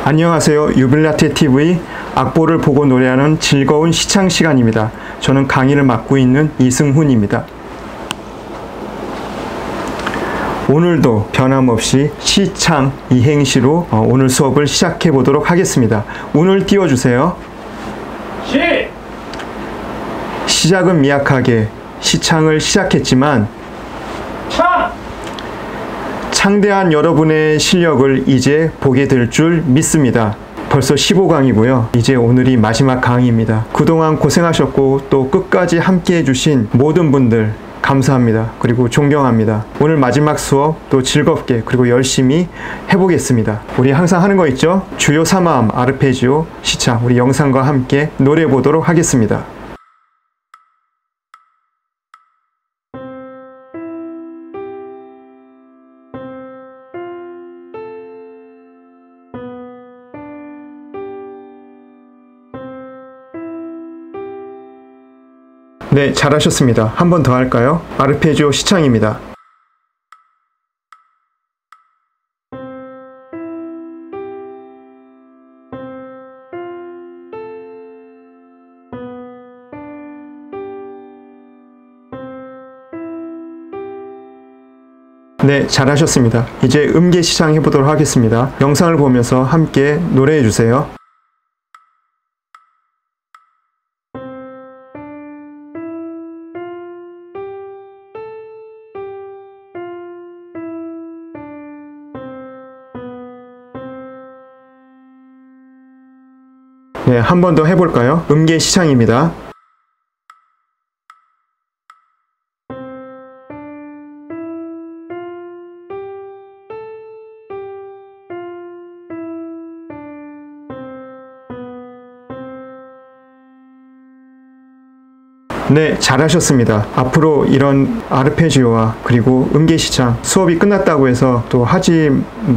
안녕하세요. 유빌라테TV 악보를 보고 노래하는 즐거운 시창 시간입니다. 저는 강의를 맡고 있는 이승훈입니다. 오늘도 변함없이 시창 이행시로 오늘 수업을 시작해 보도록 하겠습니다. 운을 띄워주세요. 시작은 미약하게 시창을 시작했지만 창대한 여러분의 실력을 이제 보게 될 줄 믿습니다. 벌써 15강이고요. 이제 오늘이 마지막 강의입니다. 그동안 고생하셨고 또 끝까지 함께 해주신 모든 분들 감사합니다. 그리고 존경합니다. 오늘 마지막 수업 또 즐겁게 그리고 열심히 해보겠습니다. 우리 항상 하는 거 있죠? 주요 3화음 아르페지오 시창 우리 영상과 함께 노래해 보도록 하겠습니다. 네, 잘하셨습니다. 한 번 더 할까요? 아르페지오 시창입니다. 네, 잘하셨습니다. 이제 음계 시창 해보도록 하겠습니다. 영상을 보면서 함께 노래해 주세요. 네, 한 번 더 해볼까요? 음계 시창입니다. 네, 잘하셨습니다. 앞으로 이런 아르페지오와 그리고 음계 시창 수업이 끝났다고 해서 또 하지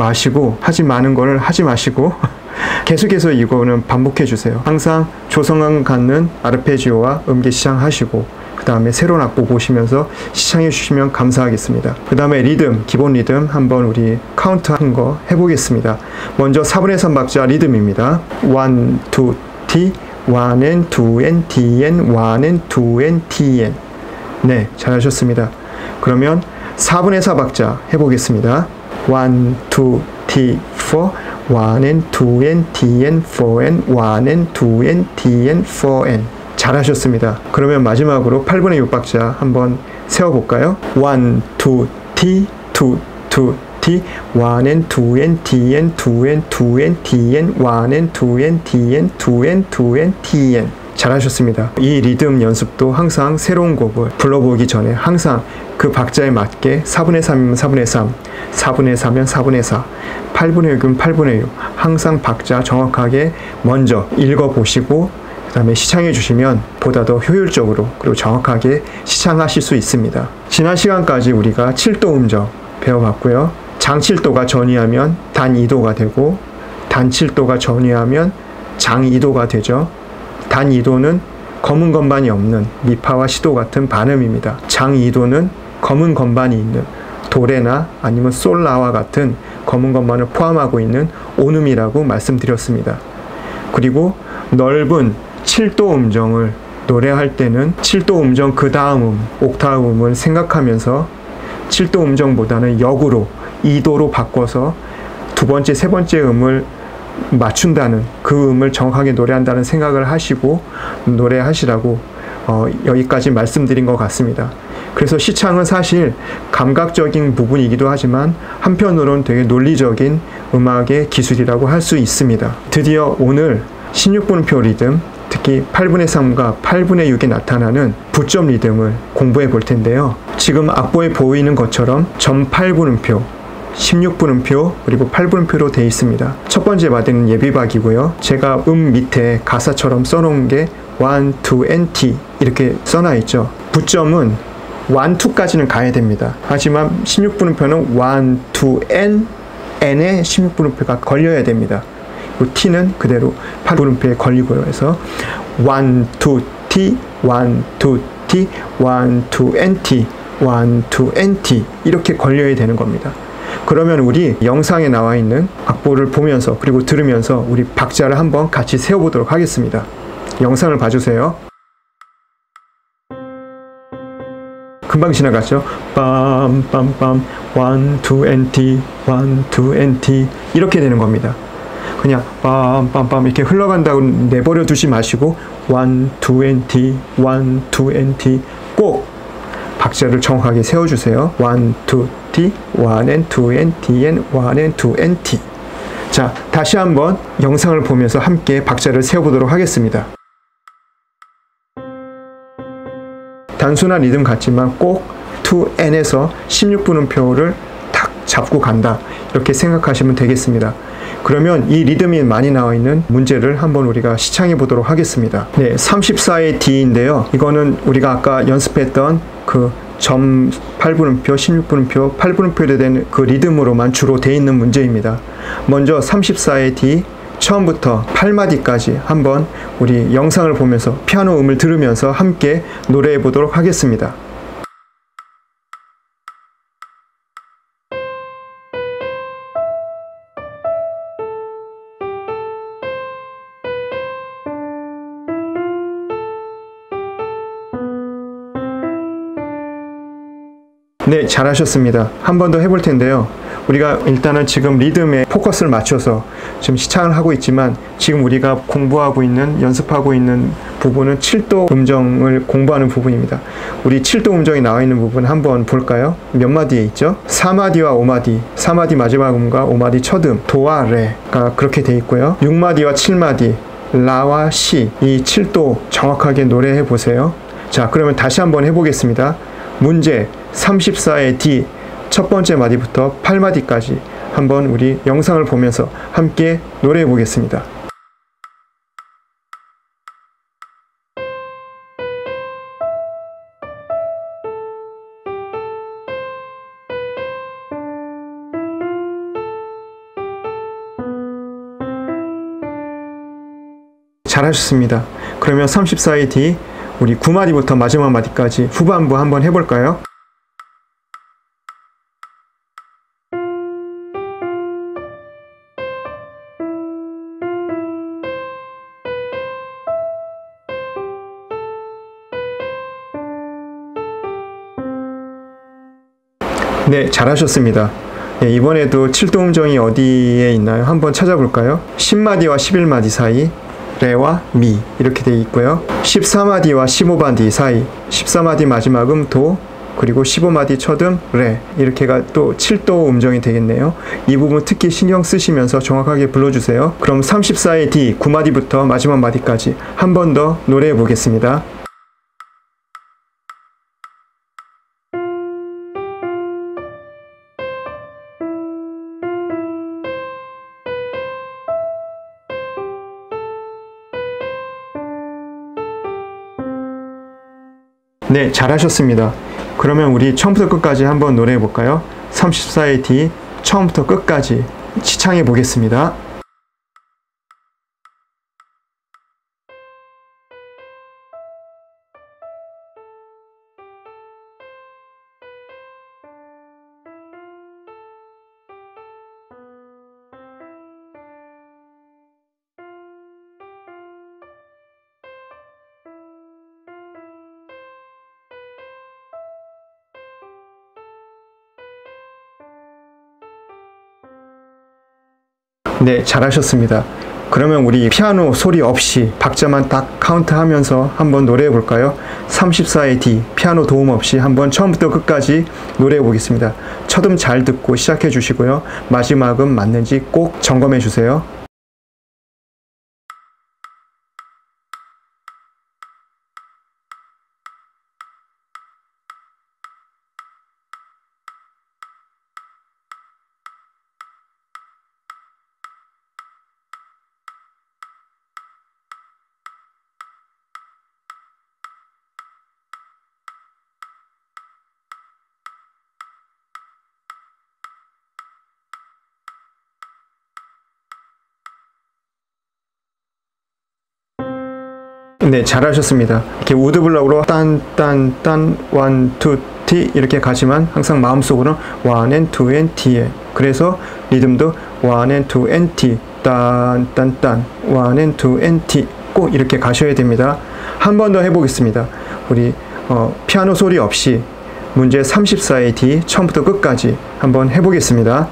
마는 거를 하지 마시고 계속해서 이거는 반복해 주세요. 항상 조성감 갖는 아르페지오와 음계 시창 하시고 그 다음에 새로운 악보 보시면서 시창해 주시면 감사하겠습니다. 그 다음에 리듬, 기본 리듬 한번 우리 카운트 한 거 해보겠습니다. 먼저 4분의 3 박자 리듬입니다. 1, 2, T 1 and 2 and T and 1 and 2 and T and 네, 잘하셨습니다. 그러면 4분의 4 박자 해보겠습니다. 1, 2, T, 4 1 and 2 and T and 4 and 1 and 2 and T and 4 and 잘하셨습니다. 그러면 마지막으로 8분의 6 박자 한번 세워볼까요? 1, 2, T, 2, 2, T 1 and 2 and T and 2 and 2 and T and 1 and 2 and T and 2 and 2 and T and 잘하셨습니다. 이 리듬 연습도 항상 새로운 곡을 불러보기 전에 항상 그 박자에 맞게 4분의 3이면 4분의 3, 4분의 4면 4분의 4, 8분의 6이면 8분의 6 항상 박자 정확하게 먼저 읽어보시고 그 다음에 시창해 주시면 보다 더 효율적으로 그리고 정확하게 시창하실 수 있습니다. 지난 시간까지 우리가 7도 음정 배워봤고요. 장 7도가 전이하면 단 2도가 되고 단 7도가 전이하면 장 2도가 되죠. 단 2도는 검은 건반이 없는 미파와 시도 같은 반음입니다. 장 2도는 검은 건반이 있는 도레나 아니면 솔라와 같은 검은 건반을 포함하고 있는 온음이라고 말씀드렸습니다. 그리고 넓은 7도 음정을 노래할 때는 7도 음정 그 다음 음, 옥타브음을 생각하면서 7도 음정보다는 역으로 2도로 바꿔서 두 번째, 세 번째 음을 맞춘다는 그 음을 정확하게 노래한다는 생각을 하시고 노래하시라고 여기까지 말씀드린 것 같습니다. 그래서 시창은 사실 감각적인 부분이기도 하지만 한편으로는 되게 논리적인 음악의 기술이라고 할 수 있습니다. 드디어 오늘 16분음표 리듬 특히 8분의 3과 8분의 6에 나타나는 부점 리듬을 공부해 볼 텐데요. 지금 악보에 보이는 것처럼 전 8분음표 16분음표 그리고 8분음표로 되어 있습니다. 첫 번째 마디는 예비박이고요. 제가 밑에 가사처럼 써놓은 게 1, 2, and T 이렇게 써놔 있죠. 부점은 1, 2까지는 가야 됩니다. 하지만 16분음표는 1, 2, N에 16분음표가 걸려야 됩니다. 그리고 T는 그대로 8분음표에 걸리고요. 해서 1, 2, T, 1, 2, T, 1, 2, and T, 1, 2, and T 이렇게 걸려야 되는 겁니다. 그러면 우리 영상에 나와 있는 악보를 보면서 그리고 들으면서 우리 박자를 한번 같이 세워보도록 하겠습니다. 영상을 봐주세요. 금방 지나갔죠? 빰빰빰 1, 2, and T 1, 2, and T 이렇게 되는 겁니다. 그냥 빰빰빰 이렇게 흘러간다고 내버려 두지 마시고 1, 2, and T 1, 2, and T 꼭 박자를 정확하게 세워주세요. 1, 2, T 1 and 2 and T and 1 and 2 and T. 자, 다시 한번 영상을 보면서 함께 박자를 세워보도록 하겠습니다. 단순한 리듬 같지만 꼭 2N에서 16분음표를 탁 잡고 간다. 이렇게 생각하시면 되겠습니다. 그러면 이 리듬이 많이 나와 있는 문제를 한번 우리가 시청해 보도록 하겠습니다. 네, 34의 D인데요. 이거는 우리가 아까 연습했던 그 점 8분음표, 16분음표, 8분음표에 된 그 리듬으로만 주로 되어 있는 문제입니다. 먼저 34의 D 처음부터 8마디까지 한번 우리 영상을 보면서 피아노 음을 들으면서 함께 노래해 보도록 하겠습니다. 네, 잘하셨습니다. 한 번 더 해볼 텐데요. 우리가 일단은 지금 리듬에 포커스를 맞춰서 지금 시창을 하고 있지만 지금 우리가 공부하고 있는, 연습하고 있는 부분은 7도 음정을 공부하는 부분입니다. 우리 7도 음정이 나와 있는 부분 한번 볼까요? 몇 마디에 있죠? 4마디와 5마디, 4마디 마지막 음과 5마디 첫 음, 도와 레가 그렇게 돼 있고요. 6마디와 7마디, 라와 시, 이 7도 정확하게 노래해 보세요. 자, 그러면 다시 한번 해보겠습니다. 문제 34의 D 첫 번째 마디부터 8마디까지 한번 우리 영상을 보면서 함께 노래해 보겠습니다. 잘하셨습니다. 그러면 34의 D 우리 9마디부터 마지막 마디까지 후반부 한번 해볼까요? 네, 잘하셨습니다. 네, 이번에도 7도 음정이 어디에 있나요? 한번 찾아볼까요? 10마디와 11마디 사이 레와 미 이렇게 되어 있고요. 14마디와 15마디 사이 14마디 마지막 음 도, 그리고 15마디 첫 음 레, 이렇게가 또 7도 음정이 되겠네요. 이 부분 특히 신경 쓰시면서 정확하게 불러주세요. 그럼 34의 D 9마디부터 마지막 마디까지 한 번 더 노래해 보겠습니다. 네, 잘하셨습니다. 그러면 우리 처음부터 끝까지 한번 노래해 볼까요? 34의 D 처음부터 끝까지 시창해 보겠습니다. 네, 잘하셨습니다. 그러면 우리 피아노 소리 없이 박자만 딱 카운트하면서 한번 노래해 볼까요? 34의 D 피아노 도움 없이 한번 처음부터 끝까지 노래해 보겠습니다. 첫 음 잘 듣고 시작해 주시고요. 마지막 음 맞는지 꼭 점검해 주세요. 네, 잘하셨습니다. 이렇게 우드블럭으로 딴딴딴 1, 2, T 이렇게 가지만 항상 마음속으로는 1 and 2 and T에 그래서 리듬도 1 and 2 and T 딴딴딴 1 and 2 and T 꼭 이렇게 가셔야 됩니다. 한 번 더 해보겠습니다. 우리 피아노 소리 없이 문제 34의 D 처음부터 끝까지 한번 해보겠습니다.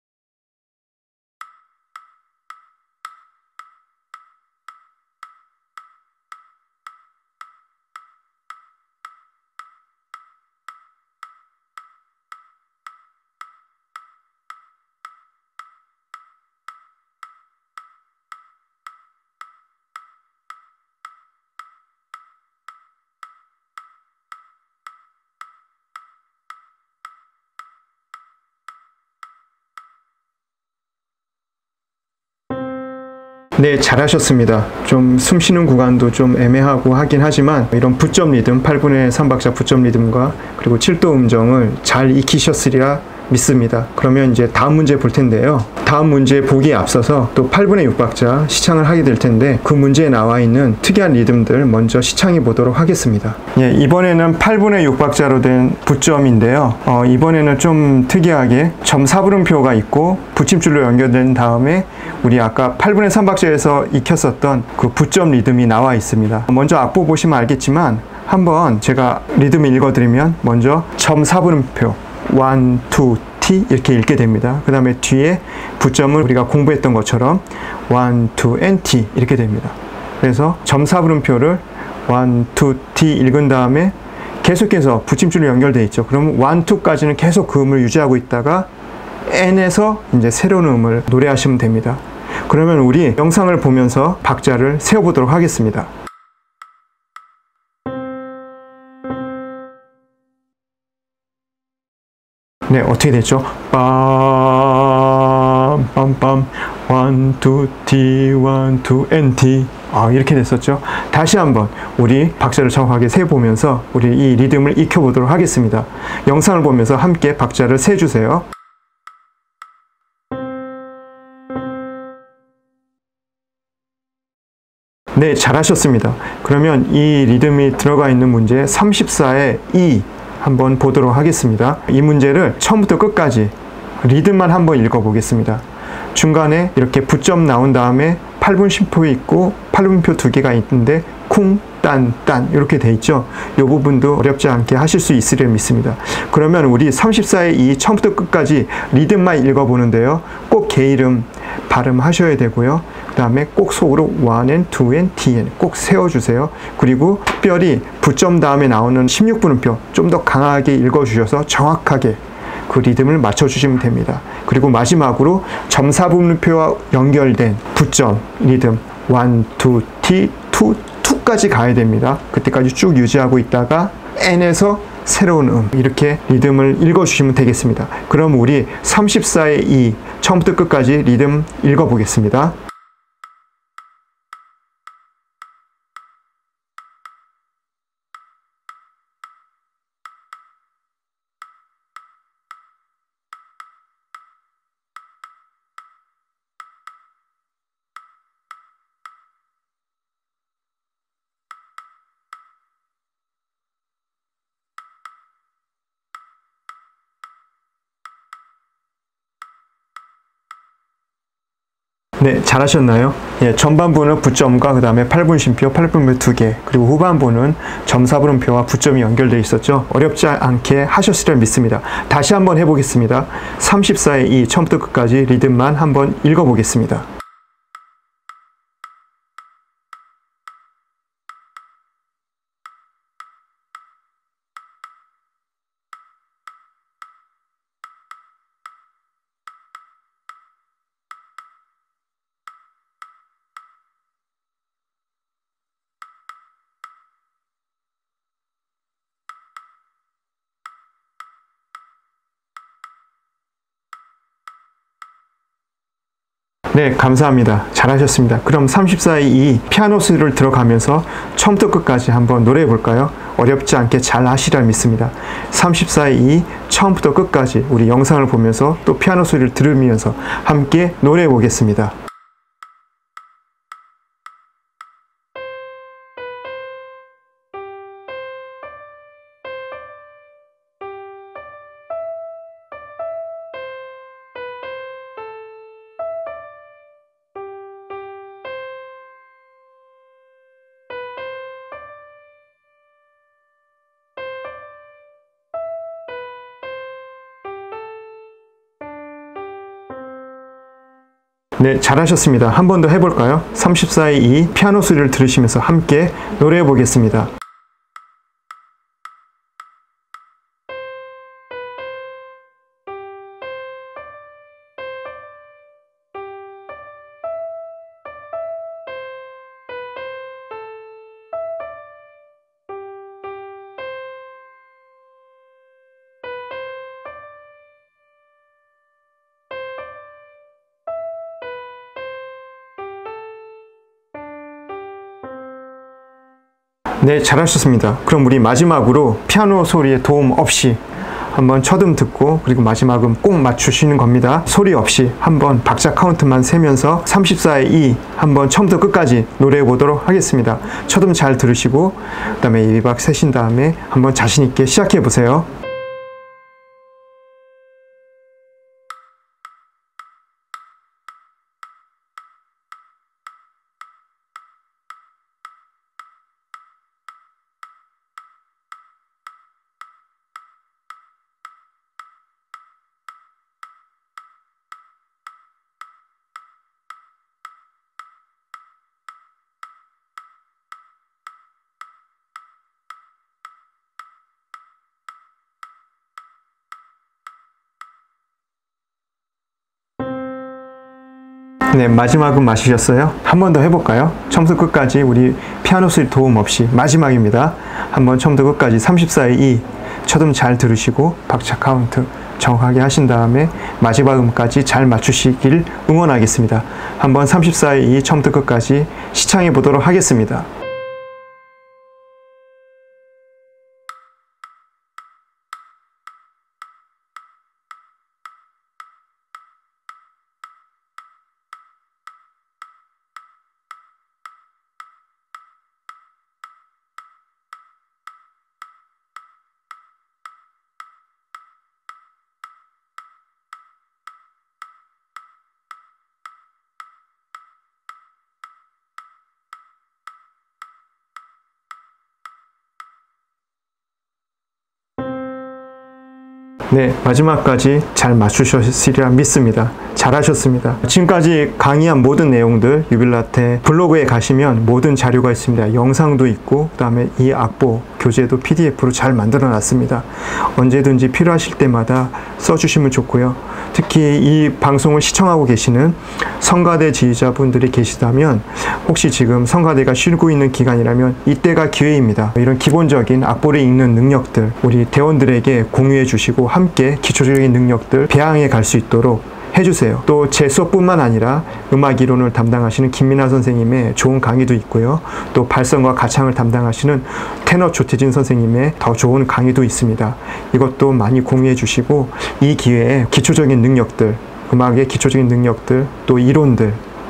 네, 잘하셨습니다. 좀 숨 쉬는 구간도 좀 애매하고 하긴 하지만 이런 부점 리듬, 8분의 3박자 부점 리듬과 그리고 7도 음정을 잘 익히셨으리라 믿습니다. 그러면 이제 다음 문제 볼 텐데요. 다음 문제 보기에 앞서서 또 8분의 6박자 시창을 하게 될 텐데 그 문제에 나와 있는 특이한 리듬들 먼저 시창해 보도록 하겠습니다. 예, 이번에는 8분의 6박자로 된 부점인데요. 이번에는 좀 특이하게 점사분음표가 있고 붙임줄로 연결된 다음에 우리 아까 8분의 3박자에서 익혔었던 그 부점 리듬이 나와 있습니다. 먼저 악보 보시면 알겠지만 한번 제가 리듬을 읽어드리면 먼저 점사분음표 1, 2, T 이렇게 읽게 됩니다. 그 다음에 뒤에 부점을 우리가 공부했던 것처럼 1, 2, and T 이렇게 됩니다. 그래서 점사분음표를 1, 2, T 읽은 다음에 계속해서 붙임줄로 연결되어 있죠. 그러면 1, 2까지는 계속 그 음을 유지하고 있다가 N에서 이제 새로운 음을 노래하시면 됩니다. 그러면 우리 영상을 보면서 박자를 세워보도록 하겠습니다. 네, 어떻게 됐죠? 빰, 빰빰, 1, 2, T, 1, 2, and T. 이렇게 됐었죠? 다시 한번 우리 박자를 정확하게 세보면서 우리 이 리듬을 익혀보도록 하겠습니다. 영상을 보면서 함께 박자를 세주세요. 네, 잘하셨습니다. 그러면 이 리듬이 들어가 있는 문제 34의 E 한번 보도록 하겠습니다. 이 문제를 처음부터 끝까지 리듬만 한번 읽어보겠습니다. 중간에 이렇게 붙점 나온 다음에 8분심표 있고 8분표 두 개가 있는데 쿵, 딴, 딴 이렇게 돼 있죠. 이 부분도 어렵지 않게 하실 수 있으리라 믿습니다. 그러면 우리 34의 이 처음부터 끝까지 리듬만 읽어보는데요. 꼭 개 이름 발음하셔야 되고요. 그 다음에 꼭 속으로 1 and 2 and T and 꼭 세워주세요. 그리고 특별히 붙점 다음에 나오는 16분음표 좀 더 강하게 읽어주셔서 정확하게 그 리듬을 맞춰주시면 됩니다. 그리고 마지막으로 점사분음표와 연결된 붙점 리듬 1, 2, T, 2까지 가야 됩니다. 그때까지 쭉 유지하고 있다가 N에서 새로운 이렇게 리듬을 읽어주시면 되겠습니다. 그럼 우리 34의 E 처음부터 끝까지 리듬 읽어보겠습니다. 네, 잘하셨나요? 예, 전반부는 붙점과 그 다음에 8분심표, 8분표 2개, 그리고 후반부는 점사분음표와 붙점이 연결되어 있었죠. 어렵지 않게 하셨으리라 믿습니다. 다시 한번 해보겠습니다. 34의 이 처음부터 끝까지 리듬만 한번 읽어보겠습니다. 네, 감사합니다. 잘하셨습니다. 그럼 34의 이 피아노 소리를 들어가면서 처음부터 끝까지 한번 노래해 볼까요? 어렵지 않게 잘 하시리라 믿습니다. 34의 이 처음부터 끝까지 우리 영상을 보면서 또 피아노 소리를 들으면서 함께 노래해 보겠습니다. 네, 잘하셨습니다. 한 번 더 해볼까요? 34의 2 피아노 소리를 들으시면서 함께 노래해 보겠습니다. 네, 잘하셨습니다. 그럼 우리 마지막으로 피아노 소리의 도움 없이 한번 첫음 듣고 그리고 마지막음 꼭 맞추시는 겁니다. 소리 없이 한번 박자 카운트만 세면서 34의 2 한번 처음부터 끝까지 노래해 보도록 하겠습니다. 첫음 잘 들으시고 그 다음에 2박 세신 다음에 한번 자신 있게 시작해 보세요. 네, 마지막은 맞으셨어요? 한 번 더 해볼까요? 처음부터 끝까지 우리 피아노 소리 도움 없이 마지막입니다. 한번 처음부터 끝까지 34의 2 첫음 잘 들으시고 박자 카운트 정확하게 하신 다음에 마지막 음까지 잘 맞추시길 응원하겠습니다. 한번 34의 2 처음부터 끝까지 시청해 보도록 하겠습니다. 네, 마지막까지 잘 맞추셨으리라 믿습니다. 잘하셨습니다. 지금까지 강의한 모든 내용들 유빌라테 블로그에 가시면 모든 자료가 있습니다. 영상도 있고 그 다음에 이 악보 교재도 PDF로 잘 만들어 놨습니다. 언제든지 필요하실 때마다 써주시면 좋고요. 특히 이 방송을 시청하고 계시는 성가대 지휘자분들이 계시다면 혹시 지금 성가대가 쉬고 있는 기간이라면 이때가 기회입니다. 이런 기본적인 악보를 읽는 능력들 우리 대원들에게 공유해 주시고 함께 기초적인 능력들 배양해 갈 수 있도록 해주세요. 또 제 수업뿐만 아니라 음악 이론을 담당하시는 김민아 선생님의 좋은 강의도 있고요. 또 발성과 가창을 담당하시는 테너 조태진 선생님의 더 좋은 강의도 있습니다. 이것도 많이 공유해 주시고 이 기회에 기초적인 능력들, 음악의 기초적인 능력들, 또 이론들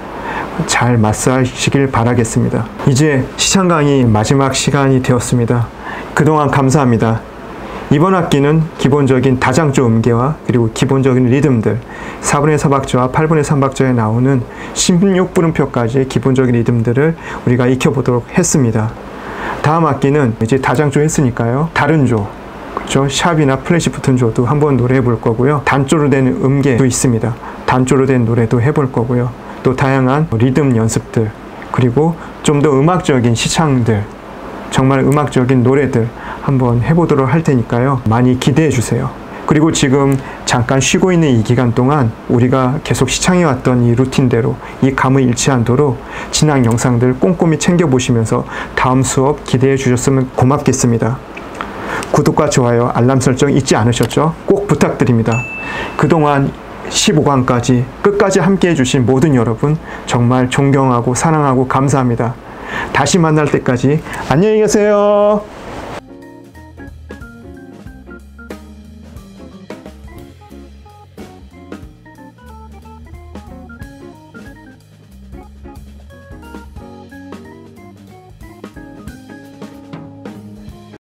잘 마스터하시길 바라겠습니다. 이제 시창 강의 마지막 시간이 되었습니다. 그동안 감사합니다. 이번 학기는 기본적인 다장조 음계와 그리고 기본적인 리듬들 4분의 4박자와 8분의 3박자에 나오는 16분음표까지의 기본적인 리듬들을 우리가 익혀보도록 했습니다. 다음 학기는 이제 다장조 했으니까요. 다른 조, 그렇죠? 샵이나 플래시 붙은 조도 한번 노래해 볼 거고요. 단조로 된 음계도 있습니다. 단조로 된 노래도 해볼 거고요. 또 다양한 리듬 연습들 그리고 좀 더 음악적인 시창들 정말 음악적인 노래들 한번 해보도록 할 테니까요. 많이 기대해 주세요. 그리고 지금 잠깐 쉬고 있는 이 기간 동안 우리가 계속 시청해왔던 이 루틴대로 이 감을 잃지 않도록 진학 영상들 꼼꼼히 챙겨보시면서 다음 수업 기대해 주셨으면 고맙겠습니다. 구독과 좋아요, 알람 설정 잊지 않으셨죠? 꼭 부탁드립니다. 그동안 15강까지 끝까지 함께 해주신 모든 여러분 정말 존경하고 사랑하고 감사합니다. 다시 만날 때까지 안녕히 계세요.